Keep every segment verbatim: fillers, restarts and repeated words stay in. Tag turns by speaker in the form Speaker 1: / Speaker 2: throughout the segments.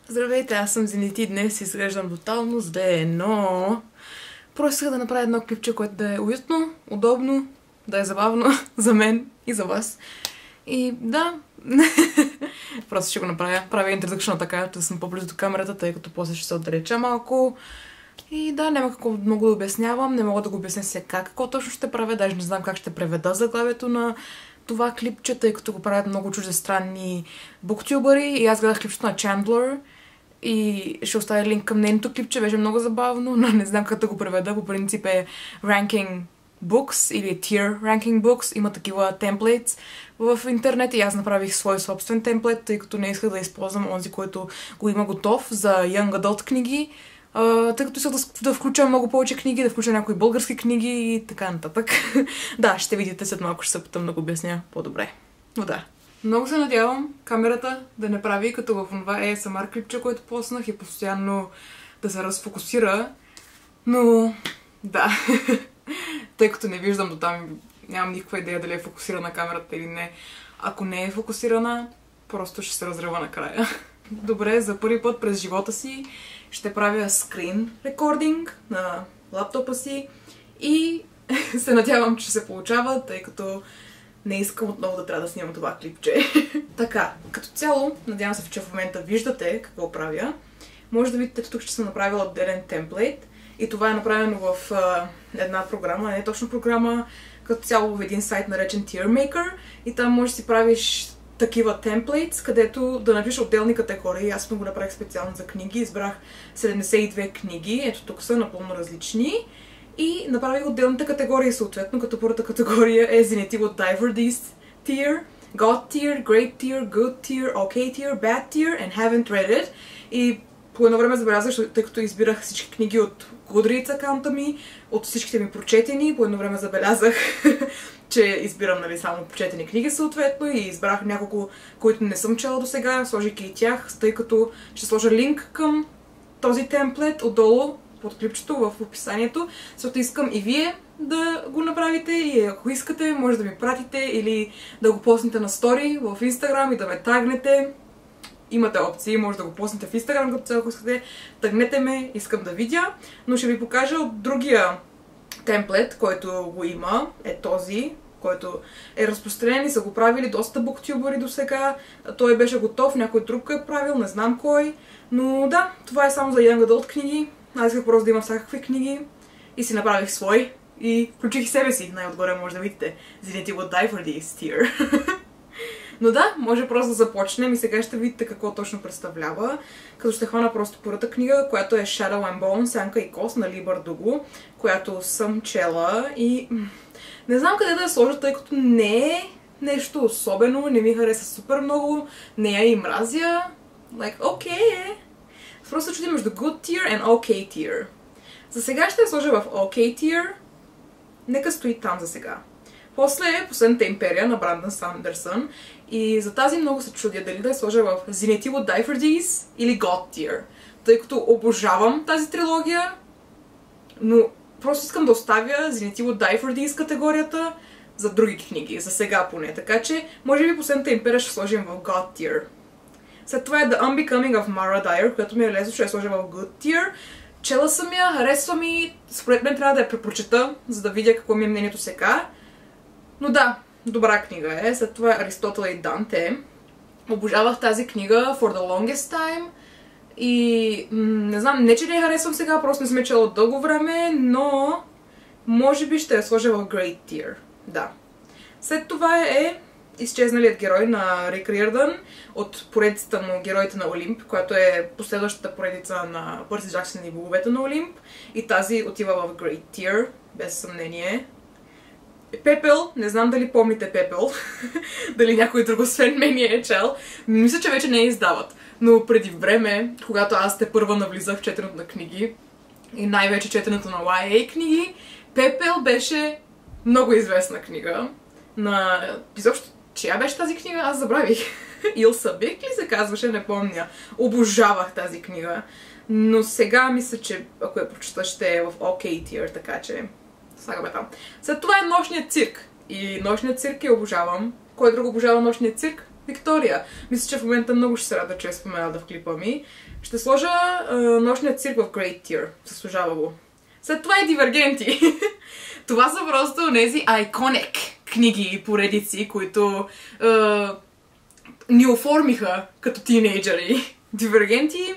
Speaker 1: Здравейте, аз съм Зенит и днес изглеждам тотално зле, но просто исках да направя едно клипче, което да е уютно, удобно, да е забавно за мен и за вас. И да, просто ще го направя. Правя интродукшна така, да съм по-близо до камерата, тъй като после ще се отдалеча малко. И да, няма какво много да обяснявам, не мога да го обясня сега какво точно ще правя, даже не знам как ще преведа заглавието на това клипче, тъй като го правят много чуждестранни буктюбъри и аз гледах клипчето на Чандлър и ще оставя линк към нейното клипче, беше много забавно, но не знам как да го преведа, по принцип е Ranking Books или Tier Ranking Books, има такива темплейтс в интернет и аз направих свой собствен темплейт, тъй като не исках да използвам онзи, който го има готов за Young Adult книги. Uh, тъй като исках да, да включа много повече книги, да включа някои български книги и така нататък. Да, ще видите след малко, ще се опитам да го обясня по-добре. Но да. Много се надявам камерата да не прави като в това ей ес ем ар клипче, което поснах и постоянно да се разфокусира. Но да, тъй като не виждам до там, нямам никаква идея дали е фокусирана камерата или не. Ако не е фокусирана, просто ще се разрева накрая. Добре, за първи път през живота си ще правя скрин рекординг на лаптопа си и се надявам, че се получава, тъй като не искам отново да трябва да снимам това клипче. Така, като цяло, надявам се, че в момента виждате какво правя. Може да видите, че тук ще съм направила отделен темплейт и това е направено в а, една програма, не е точно програма, като цяло в един сайт наречен TierMaker и там можеш да си правиш такива темплейтс, където да напиша отделни категории. Аз го направих специално за книги. Избрах седемдесет и две книги. Ето тук са напълно различни. И направих отделните категории съответно, като първата категория е Zenith от Diverse Tier, God Tier, Great Tier, Good Tier, OK Tier, Bad Tier and Haven't Read It. И по едно време забелязах, тъй като избирах всички книги от Goodreads акаунта ми, от всичките ми прочетени, по едно време забелязах, че избирам, нали, само прочетени книги съответно и избрах няколко, които не съм чела до сега, сложих и тях, тъй като ще сложа линк към този темплет отдолу под клипчето в описанието, защото искам и вие да го направите и ако искате, може да ми пратите или да го постнете на стори в Instagram и да ме тагнете. Имате опции, може да го постнете в Instagram, като цяло, ако искате, тагнете ме, искам да видя, но ще ви покажа от другия темплет, който го има, е този, който е разпространен и са го правили доста буктюбъри до сега. Той беше готов, някой друг е правил, не знам кой. Но да, това е само за Young Adult книги. Аз исках просто да има всякакви книги и си направих свой. И включих и себе си, най-отгоре може да видите. Zenith will die for this tier. Но да, може просто да започнем и сега ще видите какво точно представлява. Като ще хвана просто първата книга, която е Shadow and Bone, Сянка и кост на Ли Бардуго, която съм чела и не знам къде да я сложа, тъй като не е нещо особено, не ми хареса супер много, не я и мразя. Like, окей okay. Просто чуди между Good Tier and OK Tier. За сега ще я сложа в OK Tier. Нека стои там за сега. После е Последната империя на Брандън Сандърсън и за тази много се чудя дали да я сложа в Zenith will die for this или God Tier, тъй като обожавам тази трилогия, но просто искам да оставя Zenith will die for this категорията за други книги, за сега поне, така че може би Последната империя ще сложим в God Tier. След това е The Unbecoming of Mara Dyer, която ми е лесно, ще я сложа в Good Tier. Чела съм я, харесва ми, според мен трябва да я препрочета, за да видя какво ми е мнението сега. Но да, добра книга е. След това е Аристотел и Данте. Обожавах тази книга For the Longest Time. И не знам, не че не я харесвам сега, просто не сме чела от дълго време, но може би ще я сложа в Great Tier. Да. След това е Изчезналият герой на Рик Риърдън от поредицата му Героите на Олимп, която е последващата поредица на Пърси Джаксън и Боговете на Олимп. И тази отива в Great Tier, без съмнение. Пепел, не знам дали помните Пепел, дали някой друг освен мен е чел. Мисля, че вече не я издават. Но преди време, когато аз те първа навлизах в четенето на книги и най-вече четенето на уай ей книги, Пепел беше много известна книга. На... Изобщо, чия беше тази книга? Аз забравих. Илса Бек ли се казваше? Не помня. Обожавах тази книга. Но сега мисля, че ако я прочета, ще е в OK Tier, така че слагаме там. След това е Нощният цирк. И Нощният цирк я обожавам. Кой друг обожава Нощният цирк? Виктория. Мисля, че в момента много ще се рада, че я спомена да в клипа ми. Ще сложа uh, Нощният цирк в Great Tier. Заслужава го. След това и Дивергенти. Това са просто тези iconic книги и поредици, които uh, ни оформиха като тинейджери. Дивергенти...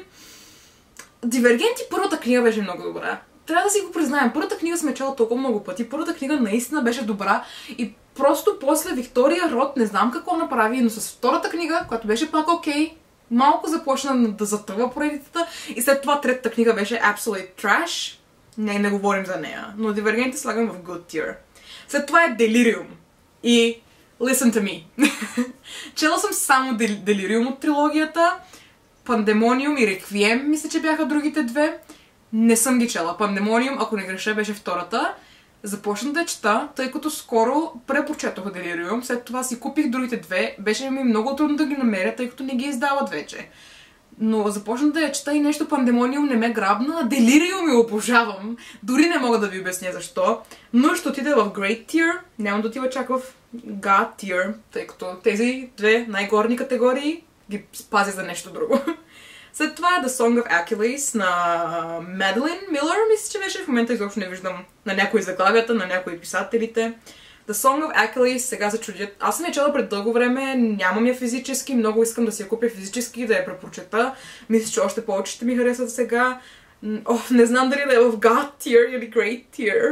Speaker 1: Дивергенти първата книга беше много добра. Трябва да си го признаем. Първата книга сме чела толкова много пъти. Първата книга наистина беше добра и просто после Виктория Рот не знам какво направи, но с втората книга, която беше пак окей, okay, малко започна да затъва поредицата и след това третата книга беше Absolute Trash. Не, не говорим за нея, но Дивергенти слагам в Good Tier. След това е Delirium и Listen to Me. Чела съм само Delirium от трилогията, Pandemonium и Requiem, мисля, че бяха другите две. Не съм ги чела. Pandemonium, ако не греша, беше втората. Започнах да чета, тъй като скоро препрочетох Delirium, след това си купих другите две. Беше ми много трудно да ги намеря, тъй като не ги издават вече. Но започнах да я чета и нещо Pandemonium не ме грабна, а Delirium я обожавам. Дори не мога да ви обясня защо. Но ще отида в Great Tier, няма да отива чак в God Tier, тъй като тези две най-горни категории ги спазя за нещо друго. След това е The Song of Achilles на Маделин Милър, мисля, че беше. В момента изобщо не виждам на някои заглавията, на някои писателите. The Song of Achilles сега се чудят. Аз съм я чела пред дълго време, нямам я физически, много искам да си я купя физически, да я препрочета. Мисля, че още повече ще ми харесат сега. О, не знам дали да е в God Tier или Great Tier.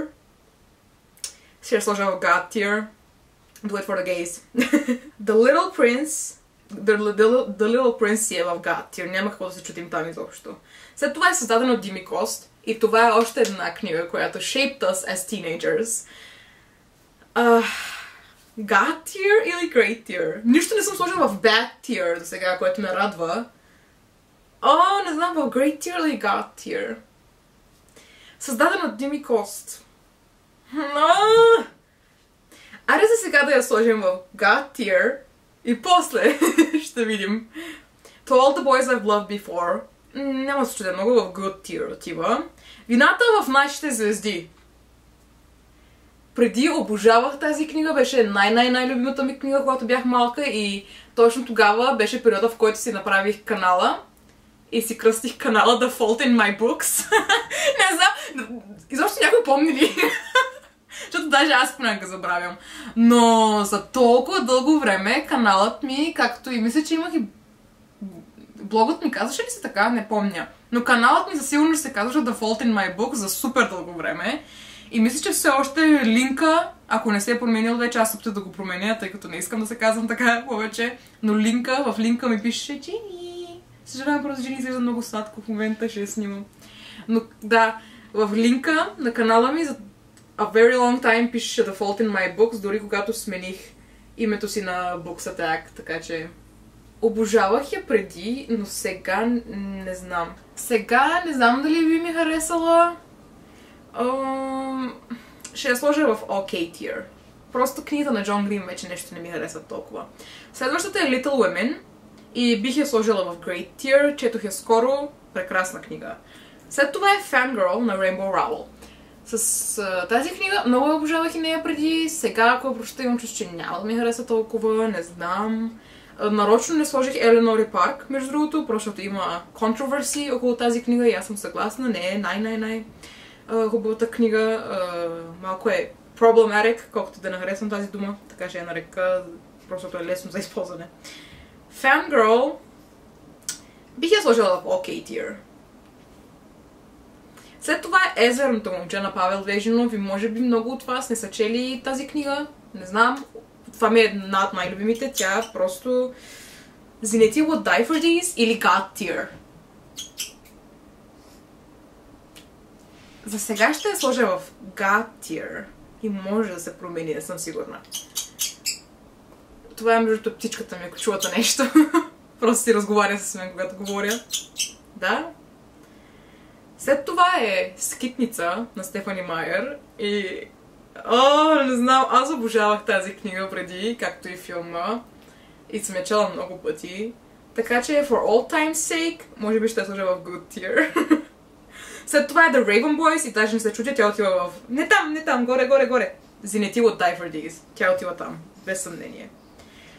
Speaker 1: Ще я сложа в God Tier. Do it for the gays. The Little Prince The, the, the Little Prince си е в God Tier. Няма какво да се чудим там изобщо. След това е създадено от Дими Кост. И това е още една книга, която shaped us as teenagers. Uh, God Tier или Great Tier? Нищо не съм сложила в Bad Tier до сега, което ме радва. О, не знам, в Great Tier или God Tier? Създаден от Дими Кост. Uh, Аре за сега да я сложим в God Tier. И после ще видим. To All the Boys I've Loved Before. Няма да се чудя много, в Good Tier отива. Вината в нашите звезди. Преди обожавах тази книга, беше най-най-най-любимата ми книга, когато бях малка и точно тогава беше периода, в който си направих канала и си кръстих канала The Fault in My Books. Не знам, изобщо някой помни ли? Защото даже аз понякога забравям. Но за толкова дълго време каналът ми, както и мисля, че имах и... Блогът ми казваше ли се така? Не помня. Но каналът ми за сигурност се казваше The Fault in My Book за супер дълго време. И мисля, че все още линка, ако не се е променил вече, аз опитах да го променя, тъй като не искам да се казвам така повече. Но линка, в линка ми пише Джини. Съжалявам, просто Джини изглежда много сладко в момента, ще я снимам. Но да, в линка на канала ми за A very long time пише The Fault in My Books, дори когато смених името си на Books Attack, така че обожавах я преди, но сега не знам. Сега не знам дали би ми харесала. Um, ще я сложа в OK Tier. Просто книгата на Джон Грин вече нещо не ми хареса толкова. Следващата е Little Women и бих я сложила в Great Tier, четох я скоро, прекрасна книга. След това е Fangirl на Rainbow Rowell. С uh, тази книга много обожавах и нея преди, сега ако я прочета имам чувство, че няма да ми хареса толкова, не знам. Uh, нарочно не сложих Еленор Парк, между другото, защото има controversy около тази книга и аз съм съгласна, не е най-най-най uh, хубавата книга, uh, малко е problematic, колкото да не харесвам тази дума, така ще я нарека, просто е лесно за използване. Fangirl бих я сложила в OK Tier. След това е Езерното момче на Павел Вежинов и може би много от вас не са чели тази книга. Не знам. Това ми е една от най-любимите. Тя просто... Zenith Would Die for These или God Tier. За сега ще я сложа в God Tier. И може да се промени, не съм сигурна. Това е между птичката ми, ако чувате нещо. Просто си разговаря с мен, когато говоря. Да. След това е Скитница на Стефани Майер и... О, не знам, аз обожавах тази книга преди, както и филма. И съм я чела много пъти. Така че, for all time's sake, може би ще я сложа в Good Tier. След това е The Raven Boys и даже не се чудя, тя отива в... Не там, не там, горе, горе, горе. Zenith Would Die for These. Тя отива там, без съмнение.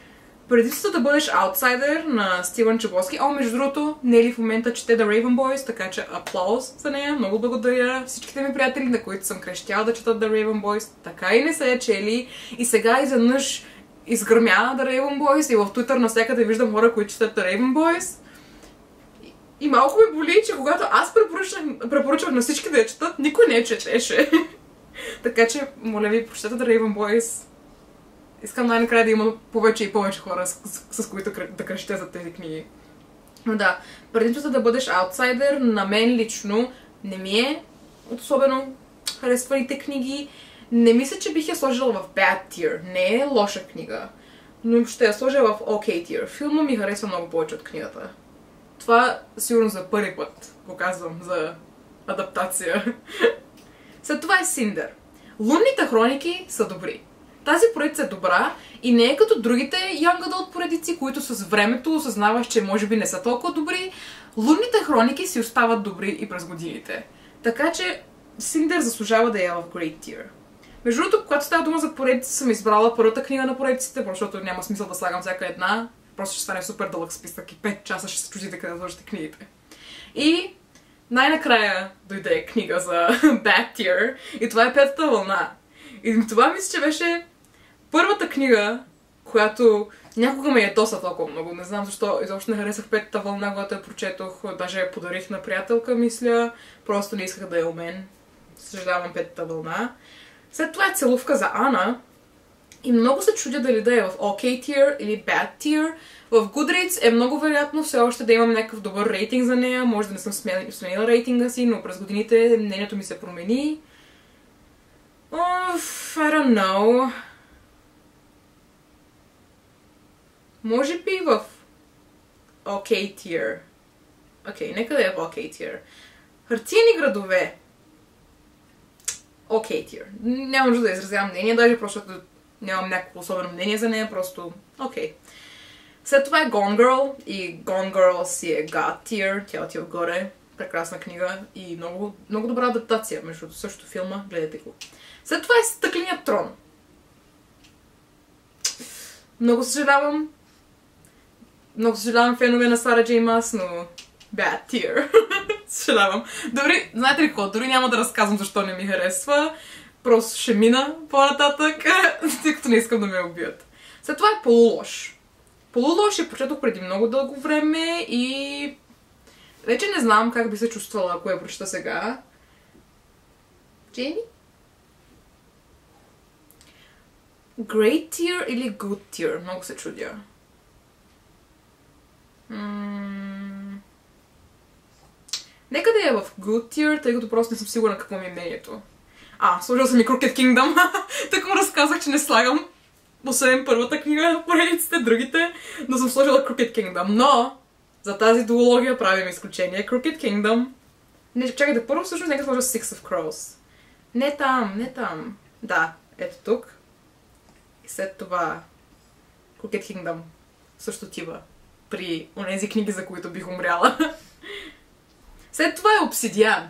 Speaker 1: Предимството да бъдеш аутсайдер на Стивън Чабоски. О, между другото, Нели в момента чете The Raven Boys, така че аплауз за нея. Много благодаря всичките ми приятели, на които съм крещяла да четат The Raven Boys. Така и не са я чели. И сега изведнъж изгърмя The Raven Boys и в Twitter навсякъде виждам хора, които четат The Raven Boys. И малко ме боли, че когато аз препоръчвах, препоръчвах на всички да я четат, никой не я четеше. Така че, моля ви, прочетете The Raven Boys. Искам най-накрая да има повече и повече хора, с, с, с които да крещя за тези книги. Но да, предимството да бъдеш аутсайдер, на мен лично не ми е особено харесваните книги. Не мисля, че бих я сложила в bad tier. Не е лоша книга. Но ще я сложа в okay tier. Филма ми харесва много повече от книгата. Това сигурно за първи път го казвам за адаптация. След това е Синдър. Лунните хроники са добри. Тази поредица е добра и не е като другите Young Adult поредици, които с времето осъзнаваш, че може би не са толкова добри. Лунните хроники си остават добри и през годините. Така че Синдър заслужава да е в Great Tier. Между другото, когато става дума за поредица, съм избрала първата книга на поредиците, защото няма смисъл да слагам всяка една. Просто ще стане супер дълъг списък и пет часа ще се чудите къде да сложите книгите. И най-накрая дойде книга за Bad Tier и това е Петата вълна. И това мисля, че беше първата книга, която някога ме ядоса толкова много. Не знам защо изобщо не харесах Петата вълна, когато я прочетох. Даже я подарих на приятелка, мисля. Просто не исках да е у мен. Съжалявам Петата вълна. След това е Целувка за Ана. И много се чудя дали да е в OK tier или Bad tier. В Goodreads е много вероятно все още да имам някакъв добър рейтинг за нея. Може да не съм сменила рейтинга си, но през годините мнението ми се промени. Уф, I don't know. Може би в OK tier. Окей, okay, нека да е в OK tier. Хартиени градове. OK tier. Няма нужда да изразявам мнение, даже просто нямам някакво особено мнение за нея, просто окей. Okay. След това е Gone Girl и Gone Girl си е God tier, тя отива горе. Прекрасна книга и много, много добра адаптация, между също филма, гледайте го. След това е Стъкленият трон. Много съжалявам. Много съжалявам фенове на Сара Джей Мас, но Bad tier. Съжалявам. Дори, знаете ли какво, дори няма да разказвам защо не ми харесва. Просто ще мина по-нататък, тъй като не искам да ме убият. След това е Полулош. Полулош я прочетох преди много дълго време и вече не знам как би се чувствала, ако я прочета сега. Джейми? Great tier или Good tier? Много се чудя. М- Нека да е в Good tier, тъй като просто не съм сигурна какво ми е мнението. А, сложил съм и Crooked Kingdom. Така му разказах, че не слагам. Освен първата книга на поредиците, другите, но съм сложила Crooked Kingdom. Но за тази дуология правим изключение. Crooked Kingdom. Не, чакайте, първо всъщност нека сложа Six of Crows. Не там, не там. Да, ето тук. И след това Crooked Kingdom също отива при онези книги, за които бих умряла. След това е Обсидиан.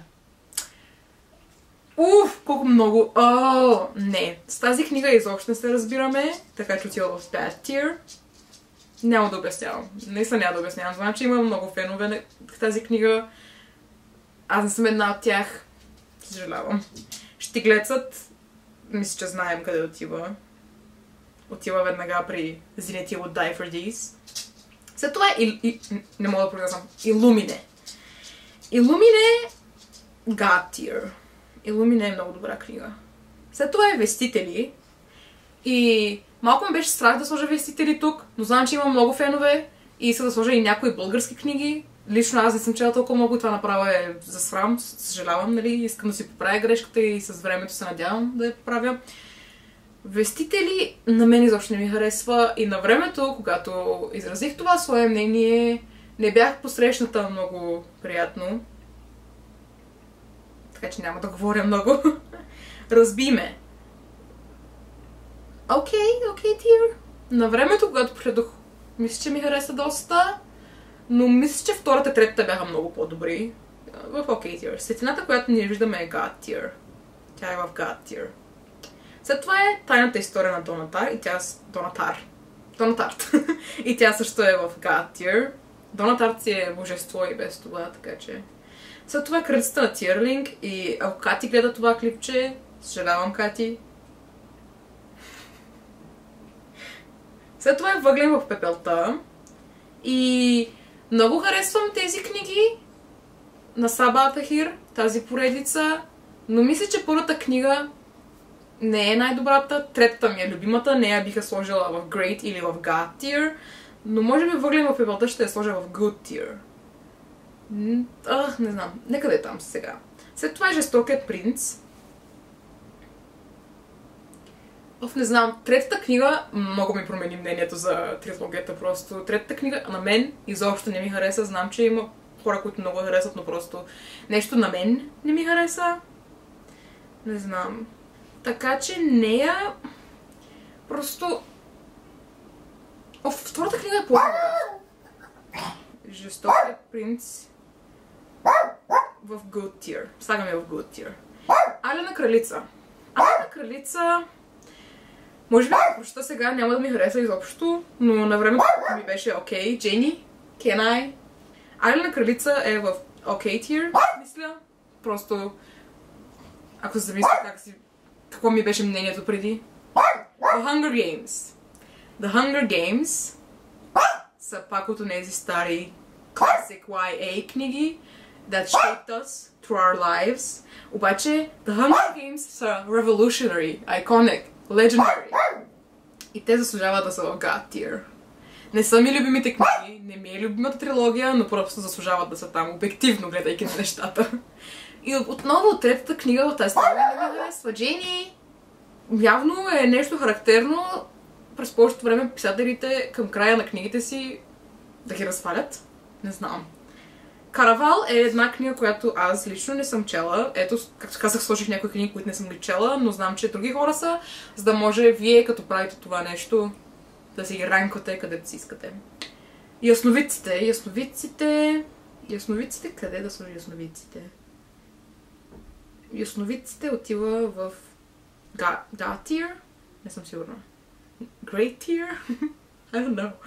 Speaker 1: Уф, колко много... О, не. С тази книга изобщо не се разбираме, така че отива в Bad tier. Няма да обяснявам. Наистина няма да обяснявам. Знам, че има много фенове в тази книга. Аз не съм една от тях. Съжалявам. Щиглецът, мисля, че знаем къде отива. Отива веднага при Zenith would die for these. След това е... И, и, не мога да произнесам. Illumine. Illumine God tier. Illumine е много добра книга. След това е Вестители. И малко ме беше страх да сложа Вестители тук, но знам, че има много фенове и иска да сложа и някои български книги. Лично аз не съм чела толкова много и това направо е за срам. Съжалявам, нали? Искам да си поправя грешката и с времето се надявам да я поправя. Вестители на мен изобщо не ми харесва и на времето, когато изразих това свое мнение, не бях посрещната много приятно. Така че няма да говоря много. Разби ме. Окей, okay, окей, okay, tier. На времето, когато прочетох, мисля, че ми хареса доста, но мисля, че втората и третата бяха много по-добри. В окей okay, tier. Светлината, която ние виждаме е God tier. Тя е в God tier. След това е Тайната история на Донатар и тя с Донатар. Дона Тарт. И тя също е в God Tier. Дона Тарт си е божество и без това, така че... След това е кралицата на Тирлинг и ако Кати гледа това клипче, съжалявам, Кати. След това е Въглен в пепелта. И много харесвам тези книги на Саба Тахир, тази поредица, но мисля, че първата книга не е най-добрата, третата ми е любимата, нея биха сложила в Great или в God Tier, но може би Въглен в пепелта ще я сложа в Good Tier. Ах, не знам, нека да е там сега. След това е Жестокият принц. Оф, не знам, третата книга много ми промени мнението за трилогията просто. Третата книга на мен изобщо не ми хареса. Знам, че има хора, които много харесват, но просто нещо на мен не ми хареса. Не знам. Така че нея... Просто... Оф, втората книга е по-добра. Жестокият принц в Good Tier. Слагаме в Good Tier. Алена кралица. Алена кралица... Може би да прочета сега, няма да ми хареса изобщо, но на времето ми беше окей. Джени, Can I? Алена кралица е в окей Tier, мисля. Просто, ако се замисля как си... Какво ми беше мнението преди? The Hunger Games. The Hunger Games са пак от тези стари classic уай ей книги that shaped us through our lives. Обаче, The Hunger Games са revolutionary, iconic, legendary. И те заслужават да са в God Tier. Не са ми любимите книги, не ми е любимата трилогия, но просто заслужават да са там, обективно гледайки на нещата. И отново от третата книга в тази трилогия не ми харесва. Джени явно е нещо характерно през повечето време писателите към края на книгите си да ги разпалят. Не знам. Каравал е една книга, която аз лично не съм чела. Ето, както казах, сложих някои книги, които не съм ги чела, но знам, че други хора са, за да може вие, като правите това нещо, да си ги ранквате където си искате. Ясновидците. Ясновидците... Ясновидците? Къде да сложи ясновидците? Ясновидците отива в... God, God Tier? Не съм сигурна. Great Tier? I don't know.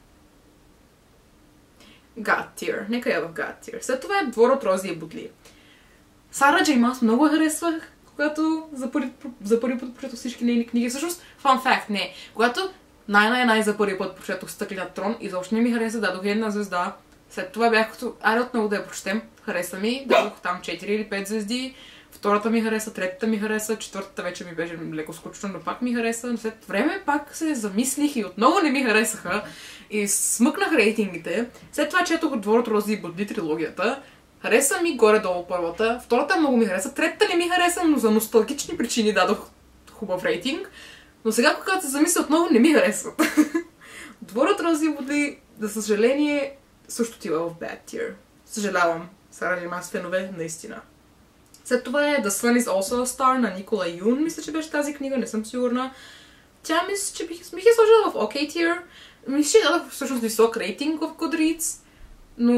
Speaker 1: God Tier. Нека я в God Tier. След това е Двор от рози и бутли. Сара Джейн Мас много я харесвах, когато за първи, за първи път прочетох всички нейни книги. Всъщност, fun fact, не. Когато най-най-най за първи път прочетох Стъкленият трон, изобщо не ми хареса, дадох една звезда. След това бях като, аре отново да я прочетем. Хареса ми, дадох там четири или пет звезди. Втората ми хареса, третата ми хареса, четвъртата вече ми беше леко скучно, но пак ми хареса. Но след време пак се замислих и отново не ми харесаха. И смъкнах рейтингите. След това четох Двор от рози и бутли трилогията. Хареса ми горе-долу първата. Втората много ми хареса. Третата не ми хареса, но за носталгични причини дадох хубав рейтинг. Но сега, когато се замисля, отново не ми харесват. Двор от рози и бутли, за съжаление, също отива в Bad Tier. Съжалявам. Сара Джейн Мас фенове, наистина. След това е The Sun is also a Star на Никола Юн. Мисля, че беше тази книга, не съм сигурна. Тя мисля, че бих, бих я сложила в OK Tier. Мисля, че дадох всъщност висок рейтинг в Goodreads. Но...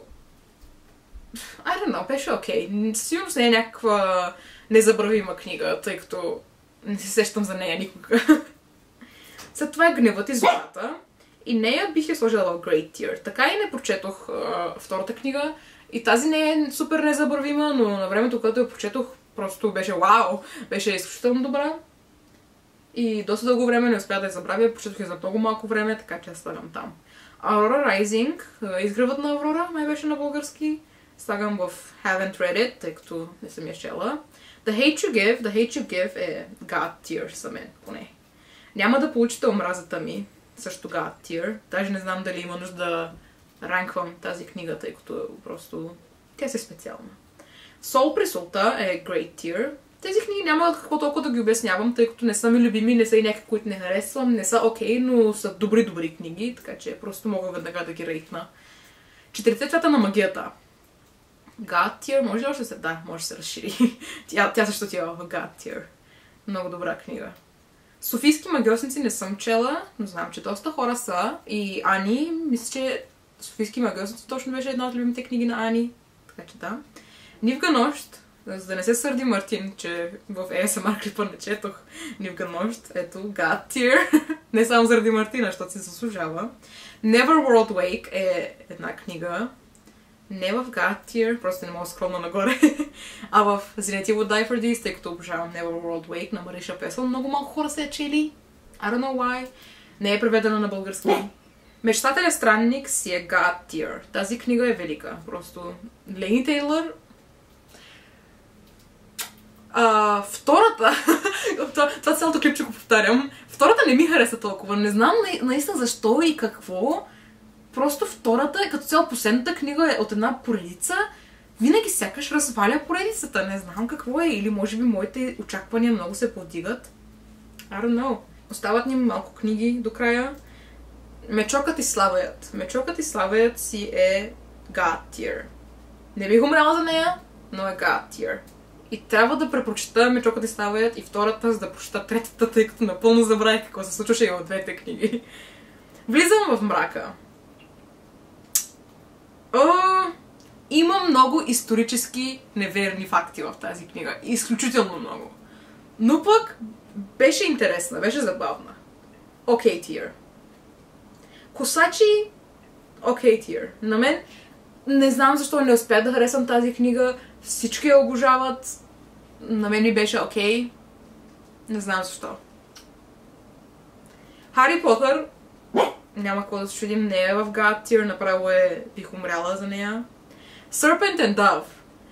Speaker 1: I don't know, беше окей. Okay. Сигурно не е някаква незабравима книга, тъй като не се сещам за нея никога. След това е Гневът и злата. И нея бих я сложила в Great Tier. Така и не прочетох uh, втората книга. И тази не е супер незабравима, но на времето, когато я прочетох, просто беше вау! Беше изключително добра. И доста дълго време не успя да я забравя, прочетох я за много малко време, така че я слагам там. Aurora Rising, изгръвът на Аврора, май беше на български. Слагам в Haven't Read It, тъй като не съм я чела. The Hate You Give, The Hate You Give е God Tier за мен, поне. Няма да получите омразата ми, също God Tier. Даже не знам дали има нужда да ранквам тази книга, тъй като просто тя си е специална. Сол при солта е Great Tier. Тези книги няма какво толкова да ги обяснявам, тъй като не са ми любими, не са и някакви, които не харесвам, не са окей, okay, но са добри-добри книги, така че просто мога веднага да ги рейтна. Четирите цвята на магията. God Tier, може ли още се? Да, може да се разшири. тя, тя също отива в God Tier. Много добра книга. Софийски магиосници не съм чела, но знам, че доста хора са. И Ани, мисля, че Софийски магиосници точно беше една от любимите книги на Ани. Така че да. Нивга нощ, за да не се сърди Мартин, че в ей ес ем ар клипа не четох Нивга нощ. Ето, God Tier. Не само заради Мартина, защото се заслужава. Never World Wake е една книга. Не в God Tier, просто не мога да скромна нагоре, а в Zenith Would Die for This, тъй като обожавам Never World Wake на Мариша Песъл. Много малко хора се е чели. I don't know why. Не е преведена на български. Мечтателя странник си е God Tier. Тази книга е велика. Просто Лейни Тейлър. А, втората, това, това цялото клипче го повтарям, втората не ми хареса толкова. Не знам наистина защо и какво. Просто втората е като цяло последната книга е от една поредица. Винаги сякаш разваля поредицата. Не знам какво е. Или може би моите очаквания много се подигат. I don't know. Остават ни малко книги до края. Мечокът и славеят. Мечокът и славеят си е God Tier. Не бих умряла за нея, но е God Tier. И трябва да препрочита Мечокът и славеят и втората, за да прочита третата, тъй като напълно забравих какво се случваше и от двете книги. Влизам в мрака. О, има много исторически неверни факти в тази книга. Изключително много. Но пък беше интересна, беше забавна. Окей, okay, Tier. Косачи, окей, okay, Tier. На мен не знам защо не успях да харесвам тази книга. Всички я обожават. На мен ми беше окей. Okay. Не знам защо. Хари Потър. Няма какво да се чудим. Не е в God Tier. Направо е бих умряла за нея. Serpent and Dove.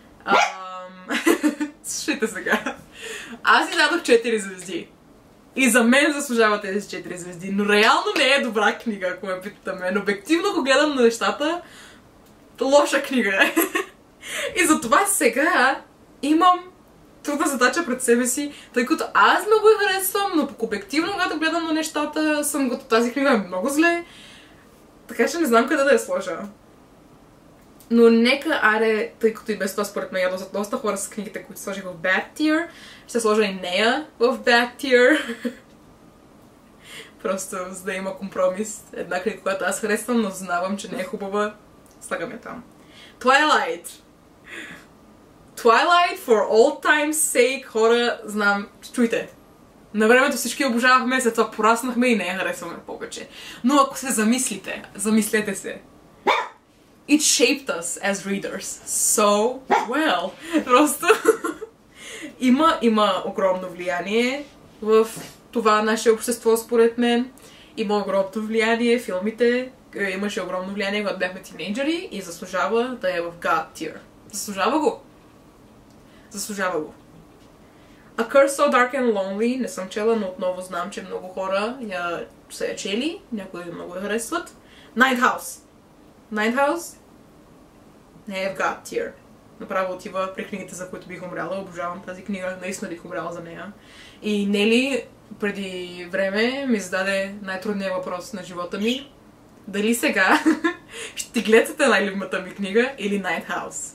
Speaker 1: Um... Слушайте сега. Аз си дадох четири звезди. И за мен заслужава тези четири звезди. Но реално не е добра книга, ако ме питате мен. Обективно, ако гледам на нещата, лоша книга е. И затова сега имам трудна задача пред себе си, тъй като аз много я харесвам, но пък обективно, когато гледам на нещата, съм като тази книга е много зле. Така че не знам къде да я сложа. Но нека, аре, тъй като и без това според мен ядо за доста хора с книгите, които сложих в Bad Tier, ще сложа и нея в Bad Tier. Просто за да има компромис. Една книга, която аз харесвам, но знавам, че не е хубава. Слагам я там. Twilight. Twilight for all time's sake, хора, знам, чуйте. На времето всички обожавахме, след това пораснахме и не я харесваме повече. Но ако се замислите, замислете се. It shaped us as readers so well. Просто има, има огромно влияние в това наше общество, според мен. Има огромно влияние, филмите, имаше огромно влияние, когато бяхме тинейджери и заслужава да е в God Tier. Заслужава го. Заслужава го. A Curse So Dark and Lonely не съм чела, но отново знам, че много хора я са я чели, някои много я харесват. Night House. Night House не е в God Tier. Направо отива при книгите, за които бих умряла. Обожавам тази книга, наистина бих умряла за нея. И Нели преди време ми зададе най-трудният въпрос на живота ми. Дали сега ще гледате най-любимата ми книга или Night House?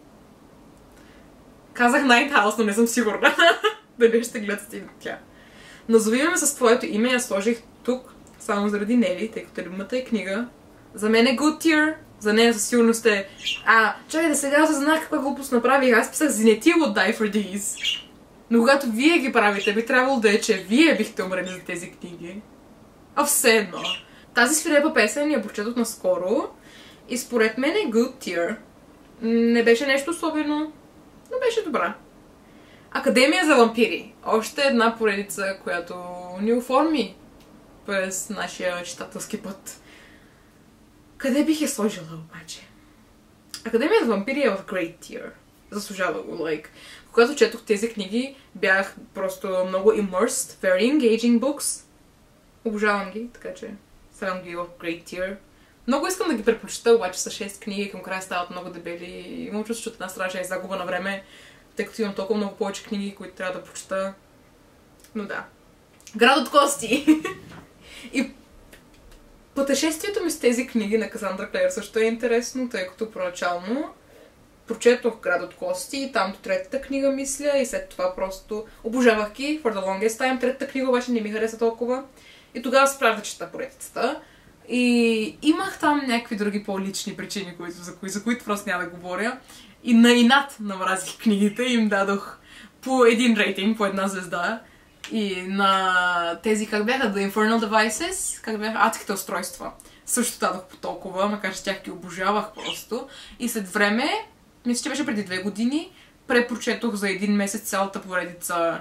Speaker 1: Казах Night House, но не съм сигурна дали ще гледате и тя. Назови ме с твоето име, я сложих тук, само заради Нели, тъй като любимата е книга. За мен е Good Tier, за нея със сигурност е... А, чакай да сега осъзнах каква глупост направих, аз писах Zenith Would Die for This. Но когато вие ги правите, би трябвало да е, че вие бихте умрели за тези книги. А все едно. Тази свирепа песен я прочетох наскоро и според мен е Good Tier. Не беше нещо особено, но беше добра. Академия за вампири. Още една поредица, която ни оформи през нашия читателски път. Къде бих я сложила обаче? Академия за вампири е в Great Tier. Заслужава го, like. Когато четох тези книги, бях просто много immersed, very engaging books. Обожавам ги, така че слагам ги в Great Tier. Много искам да ги препрочита, обаче са шест книги, към края стават много дебели. Имам чувство, че от една страна ще е загуба на време, тъй като имам толкова много повече книги, които трябва да прочита. Но да. Град от кости! И пътешествието ми с тези книги на Касандра Клеер също е интересно, тъй като поначално прочетох Град от кости, там до третата книга мисля и след това просто обожавах ги for the longest time. Третата книга обаче не ми хареса толкова и тогава спрях да чета поредицата. И имах там някакви други по-лични причини, които, за, кои, за които просто няма да говоря. И на инат намразих книгите и им дадох по един рейтинг, по една звезда. И на тези, как бяха, The Infernal Devices, как бяха, адските устройства. Също дадох по толкова, макар че тях ги обожавах просто. И след време, мисля, че беше преди две години, препрочетох за един месец цялата поредица.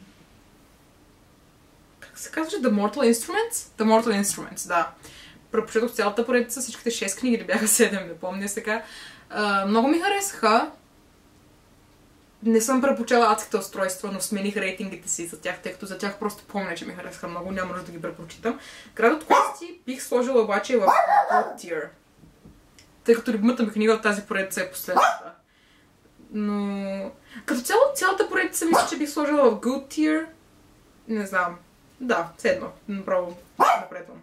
Speaker 1: Как се казваше? The Mortal Instruments? The Mortal Instruments, да. Препрочетох цялата поредица, всичките шест книги, или бяха седем, не помня сега. Uh, много ми харесаха. Не съм препочела адските устройства, но смених рейтингите си за тях, тъй като за тях просто помня, че ми харесаха много, няма нужда да ги препрочитам. Град от кости бих сложила обаче в Good Tier. Тъй като любимата ми книга от тази поредица е последната. Но... Като цяло, цялата поредица мисля, че бих сложила в Good Tier. Не знам. Да, седно. Направо напредвам.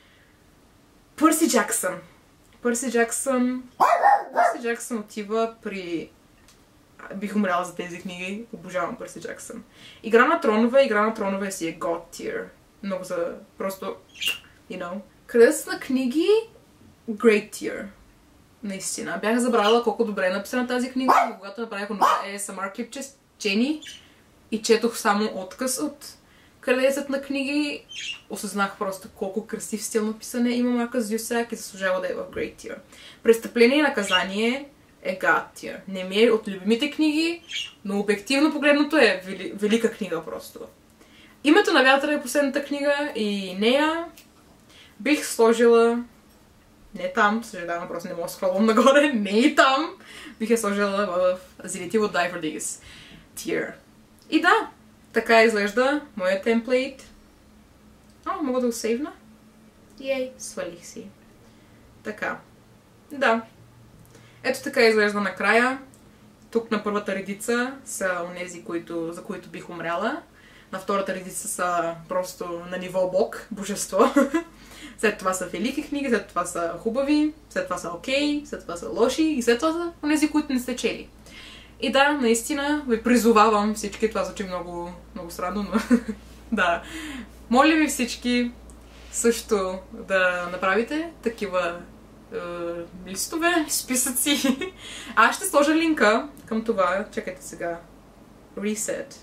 Speaker 1: Пърси Джаксън. Пърси Джаксън... Пърси Джаксън отива при... Бих умряла за тези книги. Обожавам Пърси Джаксън. Игра на тронове, Игра на тронове си е God Tier. Много за... Просто... You know. Къде са на книги? Great Tier. Наистина. Бях забравила колко добре е написана тази книга, но когато направих онова Ей Ес Ем Ар клипче с Джени и четох само отказ от Кралецът на книги, осъзнах просто колко красив стил на писане има Маркъс Дюсак и заслужава да е в Great Tier. Престъпление и наказание е God Tier. Не ми е от любимите книги, но обективно погледното е вели, велика книга просто. Името на вятъра е последната книга и нея бих сложила... Не там, съжалявам, просто не мога да скролвам нагоре, не и там. Бих я сложила в Aziraphale Would Die for This Tier. И да, така изглежда моя темплейт. О, мога да го сейвна. Ей, свалих си. Така. Да. Ето така изглежда накрая. Тук на първата редица са онези, които, за които бих умряла. На втората редица са просто на ниво бог, божество. След това са велики книги, след това са хубави, след това са окей, след това са лоши и след това са онези, които не сте чели. И да, наистина ви призовавам всички, това звучи много, много странно, но да. Моля ви всички също да направите такива е, листове, списъци. Аз ще сложа линка към това. Чакайте сега. Reset.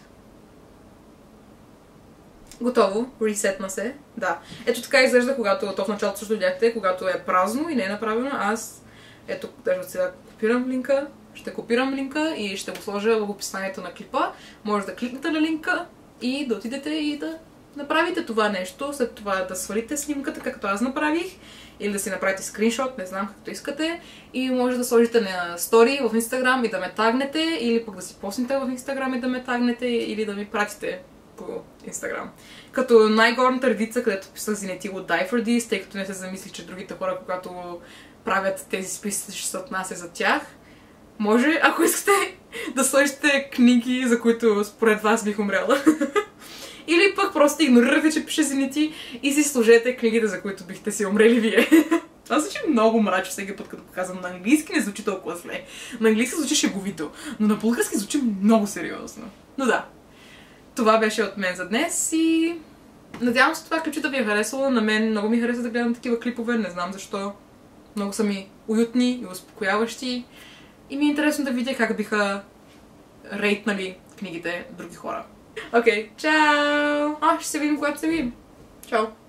Speaker 1: Готово, ресетна се. Да. Ето така изглежда, когато то в началото също видяхте, когато е празно и не е направено. Аз, ето, даже сега копирам линка, ще копирам линка и ще го сложа в описанието на клипа. Може да кликнете на линка и да отидете и да направите това нещо. След това да свалите снимката, както аз направих, или да си направите скриншот, не знам както искате. И може да сложите на стори в Инстаграм и да ме тагнете, или пък да си постните в Инстаграм и да ме тагнете, или да ми пратите по Инстаграм. Като най-горната редица, където писах Aziraphale Would Die for This, тъй като не се замислих, че другите хора, когато правят тези списъци, ще се отнася за тях. Може, ако искате, да сложите книги, за които според вас бих умряла. Или пък просто игнорирате, че пише Aziraphale и си сложете книгите, за които бихте си умрели вие. Това звучи много мрачно всеки път, като показвам на английски, не звучи толкова зле. На английски звучи шеговито, но на български звучи много сериозно. Но да. Това беше от мен за днес и надявам се това клипче да ви е харесало. На мен много ми хареса да гледам такива клипове, не знам защо. Много са ми уютни и успокояващи и ми е интересно да видя как биха рейтнали книгите други хора. Окей, okay, чао! А, ще се видим, когато се видим. Чао!